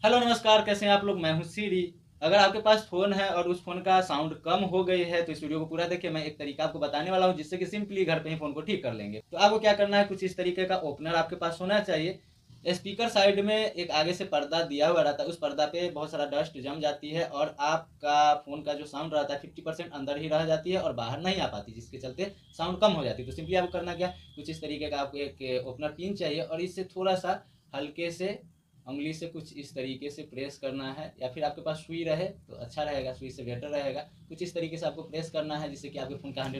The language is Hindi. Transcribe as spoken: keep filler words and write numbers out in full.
हेलो नमस्कार, कैसे हैं आप लोग। मैं हूं सीरी। अगर आपके पास फ़ोन है और उस फ़ोन का साउंड कम हो गई है तो इस वीडियो को पूरा देखिए। मैं एक तरीका आपको बताने वाला हूं जिससे कि सिंपली घर पे ही फ़ोन को ठीक कर लेंगे। तो आपको क्या करना है, कुछ इस तरीके का ओपनर आपके पास होना चाहिए। स्पीकर साइड में एक आगे से पर्दा दिया हुआ रहता है, उस पर्दा पे बहुत सारा डस्ट जम जाती है और आपका फ़ोन का जो साउंड रहता है फिफ्टी परसेंट अंदर ही रह जाती है और बाहर नहीं आ पाती, जिसके चलते साउंड कम हो जाती है। तो सिंपली आपको करना क्या, कुछ इस तरीके का आपको एक ओपनर पिन चाहिए और इससे थोड़ा सा हल्के से उंगली से कुछ इस तरीके से प्रेस करना है, या फिर आपके पास सुई रहे तो अच्छा रहेगा, सुई से बेटर रहेगा। कुछ इस तरीके से आपको प्रेस करना है जिससे कि आपके फ़ोन का हंड्रेड